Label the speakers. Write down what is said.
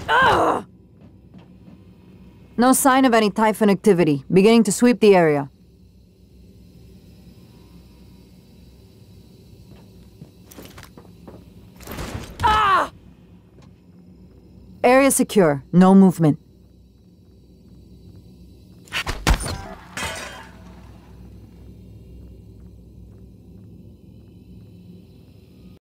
Speaker 1: No sign of any Typhon activity. Beginning to sweep the area. Area secure. No movement.